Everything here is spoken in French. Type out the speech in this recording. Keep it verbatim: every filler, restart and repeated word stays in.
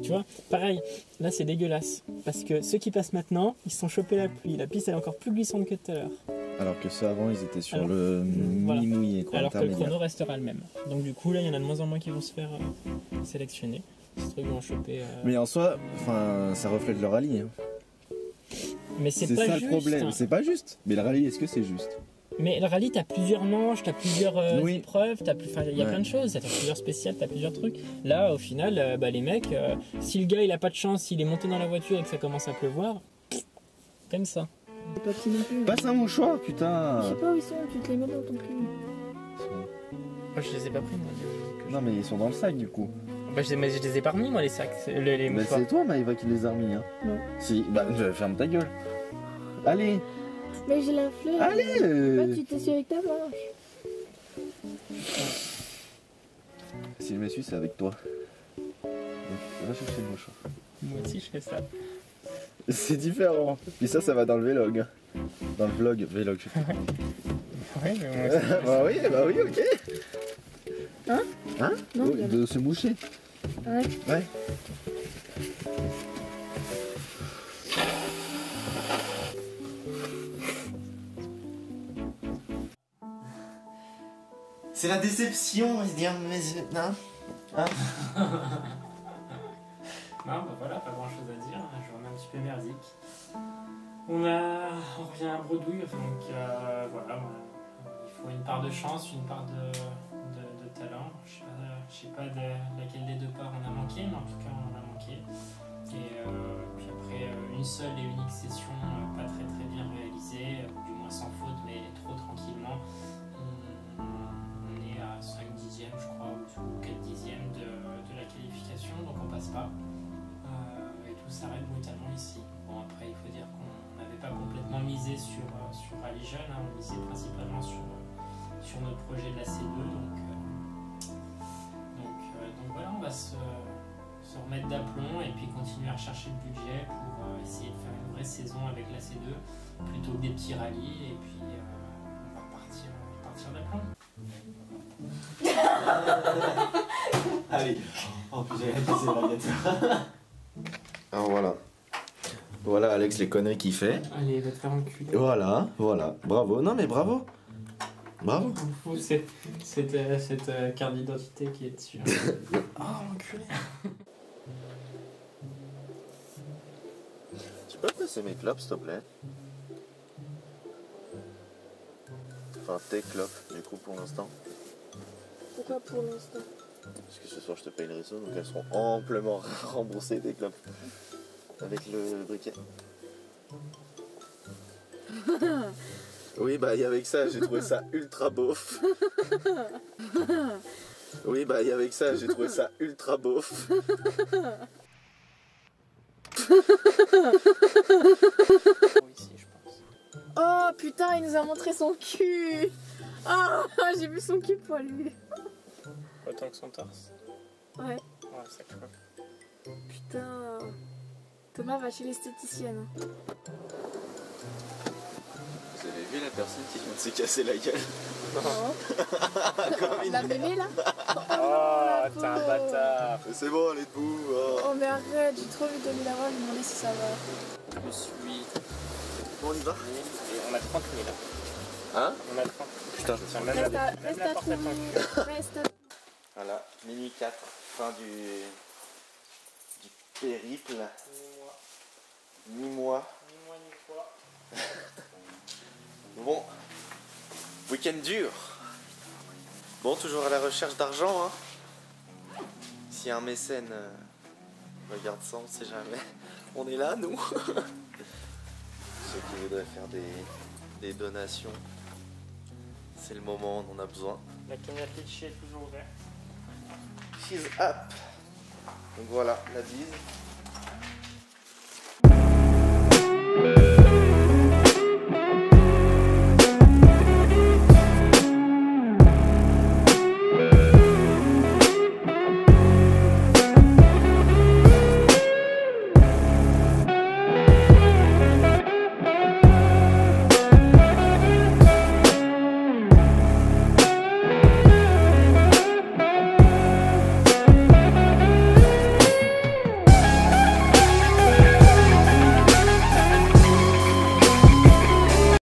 Tu vois, pareil, là c'est dégueulasse. Parce que ceux qui passent maintenant, ils se sont chopés la pluie. La piste elle est encore plus glissante que tout à l'heure. Alors que ceux avant, ils étaient sur Alors, le voilà. mi-mouillé, quoi. Alors que le chrono restera le même. Donc du coup, là, il y en a de moins en moins qui vont se faire euh, sélectionner. Ces trucs vont choper. Euh... Mais en soi, enfin, ça reflète le rallye. Hein. Mais c'est C'est pas ça juste. le problème. C'est pas juste. Mais le rallye, est-ce que c'est juste? Mais le rallye, t'as plusieurs manches, t'as plusieurs euh, Oui. épreuves, t'as plus, il y a Ouais. plein de choses, t'as plusieurs spéciales, t'as plusieurs trucs. Là, au final, euh, bah, les mecs, euh, si le gars il a pas de chance, s'il est monté dans la voiture et que ça commence à pleuvoir, comme ça. C'est pas petit non plus. Passe un mouchoir, putain. Je sais pas où ils sont, tu te les mets dans ton cul. Moi, je les ai pas pris, moi. du- Non, mais ils sont dans le sac, du coup. Bah, je, les- mais je les ai pas remis, moi, les sacs, les, les Bah, mouchoirs. c'est toi, Maëva, qui les a remis. Hein. Non. Si, bah, je- ferme ta gueule. Allez, Mais j'ai la flemme. allez. Bah, euh. tu t'essuies avec ta manche. Si je m'essuie, c'est avec toi. Va chercher le mouchoir. Moi aussi, je fais ça. C'est différent. Puis ça, ça va dans le vlog. Dans le vlog, vlog. je sais pas. Ouais, mais moi aussi. Bah oui, bah oui, ok. Hein Hein Non, Oh, il y a- de se moucher. Ouais. Ouais. C'est la déception, il se dit, mais non. Hein Non, bah voilà, pas grand chose à dire, je remets un petit peu merdique. On, a, on revient à Bredouille, donc euh, voilà, il faut une part de chance, une part de, de, de talent. Je sais pas, je sais pas de laquelle des deux parts on a manqué, mais en tout cas on en a manqué. Et euh, puis après, euh, une seule et unique session, euh, pas très très bien réalisée, ou du moins sans faute, mais trop tranquillement. On, on est à cinq dixièmes, je crois, ou quatre dixièmes de, de la qualification, donc on passe pas. Euh, et tout s'arrête brutalement ici. Bon, après, il faut dire qu'on n'avait pas complètement misé sur, euh, sur Rallye Jeune, hein, on misait principalement sur, euh, sur notre projet de la C deux. Donc, euh, donc, euh, donc voilà, on va se, se remettre d'aplomb et puis continuer à rechercher le budget pour euh, essayer de faire une vraie saison avec la C deux plutôt que des petits rallyes. Et puis, euh, on va partir, partir d'aplomb. Allez. En plus, j'avais passé le radiateur. Alors voilà. Voilà Alex les conneries qu'il fait. Allez, va te faire enculer. Voilà, voilà. Bravo. Non mais bravo. Bravo. Ou c'est cette, euh, cette euh, carte d'identité qui est dessus. Oh l'enculé. Tu peux passer mes clopes s'il te plaît? Enfin tes clopes du coup pour l'instant. Pourquoi pour l'instant? Parce que ce soir je te paye le réseau donc elles seront amplement remboursées des clopes. Avec le briquet. Oui bah et avec ça j'ai trouvé ça ultra beauf. Oui bah et avec ça j'ai trouvé ça ultra beauf. Ici, je pense. Oh putain, il nous a montré son cul. Ah, j'ai vu son cul poilu. Autant que son torse. Ouais. Ouais, ça clope. Putain. Thomas va chez l'esthéticienne. Vous avez vu la personne qui vient de se casser la gueule? Oh. Comme il La bébé là? Oh, t'es t'es un bâtard. Mais c'est bon, elle est debout. Oh. Oh mais arrête, j'ai trop envie d'aller la voir, lui demander si ça va. Je suis. Bon, on y va? Et on a trente mille là. Hein? On a trente. Putain. Tiens, même Reste la, à, même reste la à porte à ton cul. tout. Reste à... Voilà, minuit quatre, fin du, du périple. Ni moi, Mi-mois. ni moi, ni toi. Bon, week-end dur. Bon, toujours à la recherche d'argent. Hein. Si un mécène euh, regarde ça, on sait jamais. On est là, nous. Ceux qui voudraient faire des, des donations, c'est le moment, on en a besoin. La camionnette Litchi est toujours ouverte. She's up. Donc voilà, la bise. Euh,